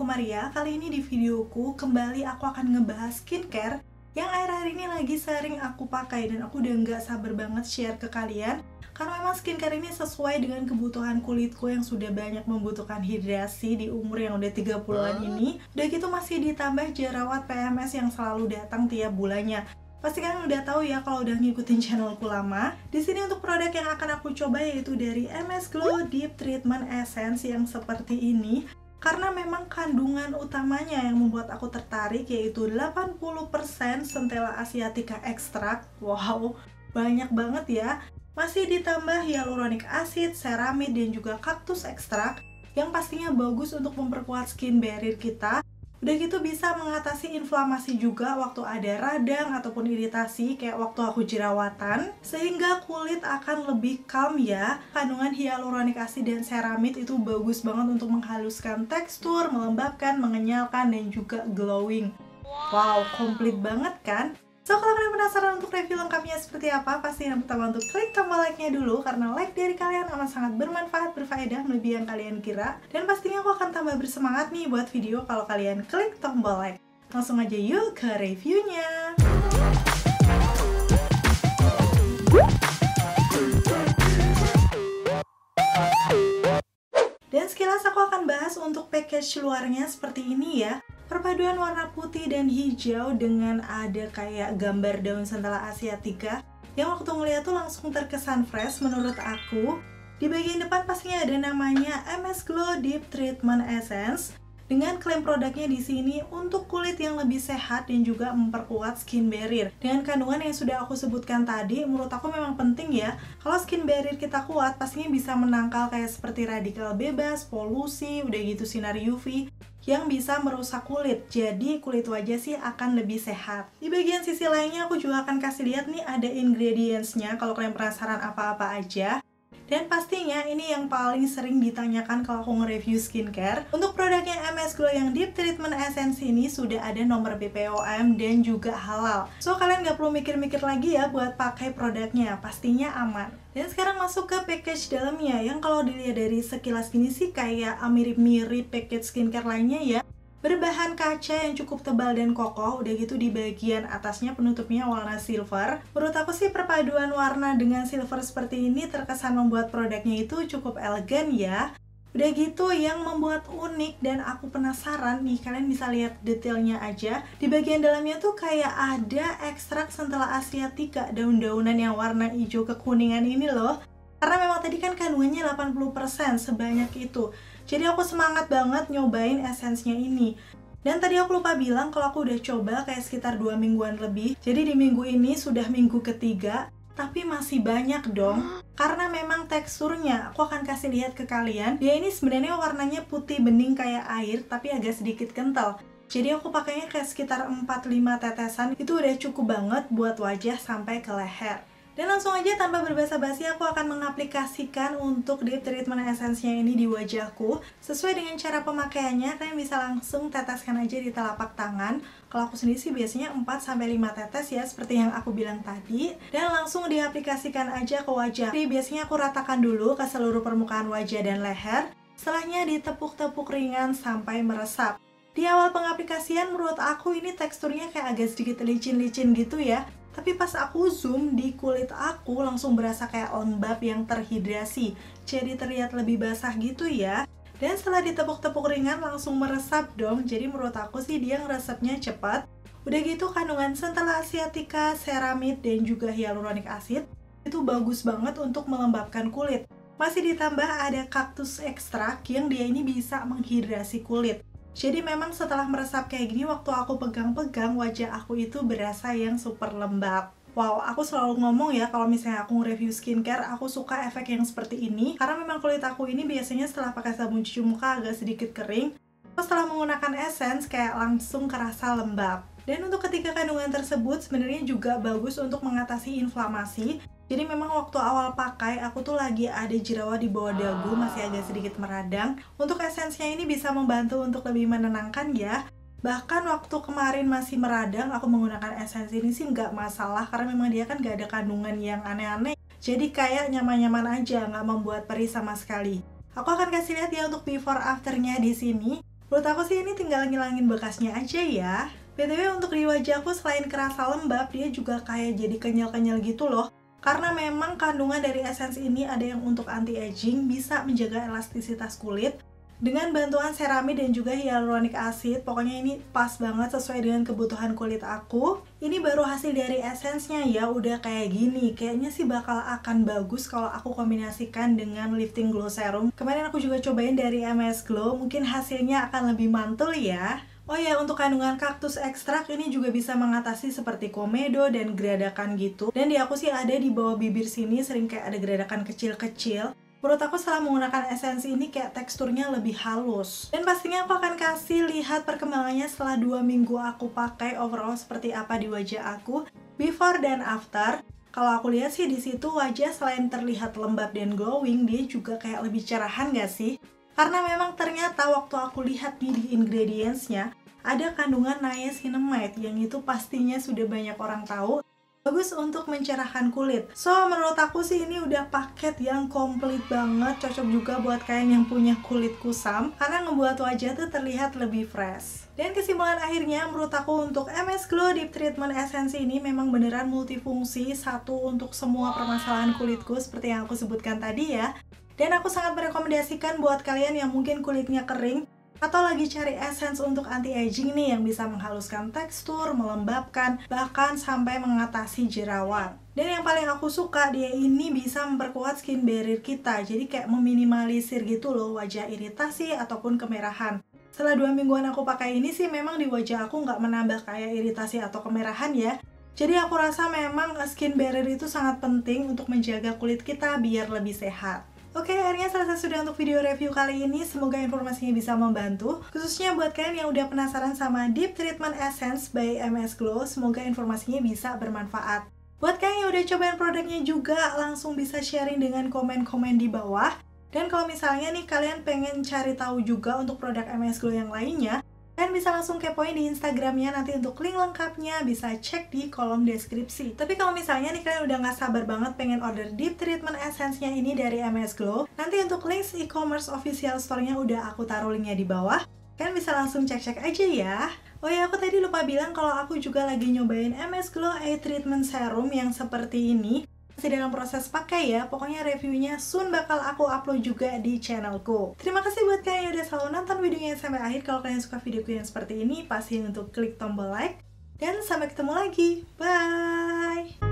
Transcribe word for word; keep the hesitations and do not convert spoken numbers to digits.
Maria. Kali ini di videoku kembali aku akan ngebahas skincare yang akhir-akhir ini lagi sering aku pakai dan aku udah nggak sabar banget share ke kalian. Karena memang skincare ini sesuai dengan kebutuhan kulitku yang sudah banyak membutuhkan hidrasi di umur yang udah tiga puluhan ini. Udah gitu masih ditambah jerawat P M S yang selalu datang tiap bulannya. Pasti kalian udah tahu ya kalau udah ngikutin channelku lama. Di sini untuk produk yang akan aku coba yaitu dari M S Glow Deep Treatment Essence yang seperti ini. Karena memang kandungan utamanya yang membuat aku tertarik yaitu delapan puluh persen Centella Asiatica Extract. Wow, banyak banget ya. Masih ditambah hyaluronic acid, ceramide, dan juga cactus extract yang pastinya bagus untuk memperkuat skin barrier kita. Udah gitu bisa mengatasi inflamasi juga waktu ada radang ataupun iritasi kayak waktu aku jerawatan, sehingga kulit akan lebih calm ya. Kandungan hyaluronic acid dan ceramide itu bagus banget untuk menghaluskan tekstur, melembabkan, mengenyalkan, dan juga glowing. Wow, komplit banget kan? So, kalau kalian penasaran untuk review lengkapnya seperti apa, pasti yang pertama untuk klik tombol like-nya dulu, karena like dari kalian amat sangat bermanfaat, berfaedah, melebihi yang kalian kira. Dan pastinya aku akan tambah bersemangat nih buat video kalau kalian klik tombol like. Langsung aja yuk ke reviewnya! Dan sekilas aku akan bahas untuk package luarnya seperti ini ya. Perpaduan warna putih dan hijau dengan ada kayak gambar daun Centella Asiatica yang waktu ngeliat tuh langsung terkesan fresh menurut aku. Di bagian depan pastinya ada namanya M S Glow Deep Treatment Essence dengan klaim produknya di sini untuk kulit yang lebih sehat dan juga memperkuat skin barrier. Dengan kandungan yang sudah aku sebutkan tadi, menurut aku memang penting ya. Kalau skin barrier kita kuat, pastinya bisa menangkal kayak seperti radikal bebas, polusi, udah gitu sinar U V yang bisa merusak kulit. Jadi kulit wajah sih akan lebih sehat. Di bagian sisi lainnya aku juga akan kasih lihat nih ada ingredients-nya kalau kalian penasaran apa-apa aja. Dan pastinya ini yang paling sering ditanyakan kalau aku nge-review skincare. Untuk produknya M S Glow yang Deep Treatment Essence ini sudah ada nomor B P O M dan juga halal. So kalian nggak perlu mikir-mikir lagi ya buat pakai produknya, pastinya aman. Dan sekarang masuk ke package dalamnya yang kalau dilihat dari sekilas gini sih kayak mirip-mirip package skincare lainnya ya. Berbahan kaca yang cukup tebal dan kokoh, udah gitu di bagian atasnya penutupnya warna silver. Menurut aku sih perpaduan warna dengan silver seperti ini terkesan membuat produknya itu cukup elegan ya. Udah gitu yang membuat unik dan aku penasaran nih, kalian bisa lihat detailnya aja. Di bagian dalamnya tuh kayak ada ekstrak Centella Asiatica, daun-daunan yang warna hijau kekuningan ini loh. Karena memang tadi kan kandungannya delapan puluh persen sebanyak itu. Jadi aku semangat banget nyobain esensnya ini. Dan tadi aku lupa bilang kalau aku udah coba kayak sekitar dua mingguan lebih. Jadi di minggu ini sudah minggu ketiga, tapi masih banyak dong. Karena memang teksturnya, aku akan kasih lihat ke kalian. Dia ini sebenarnya warnanya putih bening kayak air, tapi agak sedikit kental. Jadi aku pakainya kayak sekitar empat lima tetesan. Itu udah cukup banget buat wajah sampai ke leher. Dan langsung aja tanpa berbasa-basi aku akan mengaplikasikan untuk deep treatment essence-nya ini di wajahku. Sesuai dengan cara pemakaiannya, kalian bisa langsung teteskan aja di telapak tangan. Kalau aku sendiri sih biasanya empat sampai lima tetes ya, seperti yang aku bilang tadi. Dan langsung diaplikasikan aja ke wajah. Jadi biasanya aku ratakan dulu ke seluruh permukaan wajah dan leher. Setelahnya ditepuk-tepuk ringan sampai meresap. Di awal pengaplikasian menurut aku ini teksturnya kayak agak sedikit licin-licin gitu ya. Tapi pas aku zoom di kulit aku langsung berasa kayak lembab yang terhidrasi. Jadi terlihat lebih basah gitu ya. Dan setelah ditepuk-tepuk ringan langsung meresap dong. Jadi menurut aku sih dia ngeresapnya cepat. Udah gitu kandungan Centella Asiatica, ceramide, dan juga hyaluronic acid itu bagus banget untuk melembabkan kulit. Masih ditambah ada cactus extract yang dia ini bisa menghidrasi kulit. Jadi memang setelah meresap kayak gini, waktu aku pegang-pegang wajah aku itu berasa yang super lembab. Wow, aku selalu ngomong ya kalau misalnya aku nge-review skincare, aku suka efek yang seperti ini. Karena memang kulit aku ini biasanya setelah pakai sabun cuci muka agak sedikit kering. Terus setelah menggunakan essence kayak langsung kerasa lembab. Dan untuk ketiga kandungan tersebut sebenarnya juga bagus untuk mengatasi inflamasi. Jadi memang waktu awal pakai, aku tuh lagi ada jerawat di bawah dagu, masih agak sedikit meradang. Untuk esensnya ini bisa membantu untuk lebih menenangkan ya. Bahkan waktu kemarin masih meradang, aku menggunakan esens ini sih nggak masalah. Karena memang dia kan nggak ada kandungan yang aneh-aneh. Jadi kayak nyaman-nyaman aja, nggak membuat perih sama sekali. Aku akan kasih lihat ya untuk before afternya di sini. Menurut aku sih ini tinggal ngilangin bekasnya aja ya. B T W untuk di wajahku selain kerasa lembab, dia juga kayak jadi kenyal-kenyal gitu loh. Karena memang kandungan dari essence ini ada yang untuk anti-aging, bisa menjaga elastisitas kulit. Dengan bantuan seramid dan juga hyaluronic acid, pokoknya ini pas banget sesuai dengan kebutuhan kulit aku. Ini baru hasil dari essence-nya ya, udah kayak gini. Kayaknya sih bakal akan bagus kalau aku kombinasikan dengan lifting glow serum. Kemarin aku juga cobain dari M S Glow, mungkin hasilnya akan lebih mantul ya. Oh ya, untuk kandungan kaktus ekstrak ini juga bisa mengatasi seperti komedo dan geradakan gitu. Dan di aku sih ada di bawah bibir sini, sering kayak ada geradakan kecil-kecil. Menurut aku setelah menggunakan esensi ini kayak teksturnya lebih halus. Dan pastinya aku akan kasih lihat perkembangannya setelah dua minggu aku pakai overall seperti apa di wajah aku, before dan after. Kalau aku lihat sih di situ wajah selain terlihat lembab dan glowing, dia juga kayak lebih cerahan gak sih? Karena memang ternyata waktu aku lihat nih di ingredients-nya, ada kandungan niacinamide yang itu pastinya sudah banyak orang tahu bagus untuk mencerahkan kulit. So, menurut aku sih ini udah paket yang komplit banget, cocok juga buat kalian yang punya kulit kusam karena ngebuat wajah tuh terlihat lebih fresh. Dan kesimpulan akhirnya, menurut aku untuk M S Glow Deep Treatment Essence ini memang beneran multifungsi, satu untuk semua permasalahan kulitku seperti yang aku sebutkan tadi ya. Dan aku sangat merekomendasikan buat kalian yang mungkin kulitnya kering atau lagi cari essence untuk anti-aging nih yang bisa menghaluskan tekstur, melembabkan, bahkan sampai mengatasi jerawat. Dan yang paling aku suka, dia ini bisa memperkuat skin barrier kita, jadi kayak meminimalisir gitu loh wajah iritasi ataupun kemerahan. Setelah dua mingguan aku pakai ini sih memang di wajah aku nggak menambah kayak iritasi atau kemerahan ya. Jadi aku rasa memang skin barrier itu sangat penting untuk menjaga kulit kita biar lebih sehat. Oke, akhirnya selesai sudah untuk video review kali ini. Semoga informasinya bisa membantu, khususnya buat kalian yang udah penasaran sama Deep Treatment Essence by M S Glow. Semoga informasinya bisa bermanfaat. Buat kalian yang udah cobain produknya juga, langsung bisa sharing dengan komen-komen di bawah. Dan kalau misalnya nih kalian pengen cari tahu juga untuk produk M S Glow yang lainnya, kalian bisa langsung kepoin di Instagramnya, nanti untuk link lengkapnya bisa cek di kolom deskripsi. Tapi kalau misalnya nih kalian udah nggak sabar banget pengen order Deep Treatment Essence-nya ini dari M S Glow, nanti untuk links e-commerce official store-nya udah aku taruh linknya di bawah. Kalian bisa langsung cek-cek aja ya. Oh ya, aku tadi lupa bilang kalau aku juga lagi nyobain M S Glow Eye Treatment Serum yang seperti ini. Masih dalam proses pakai ya, pokoknya reviewnya soon bakal aku upload juga di channelku. Terima kasih buat kalian yang udah selalu nonton videonya sampai akhir. Kalau kalian suka videoku yang seperti ini, pastiin untuk klik tombol like. Dan sampai ketemu lagi, bye!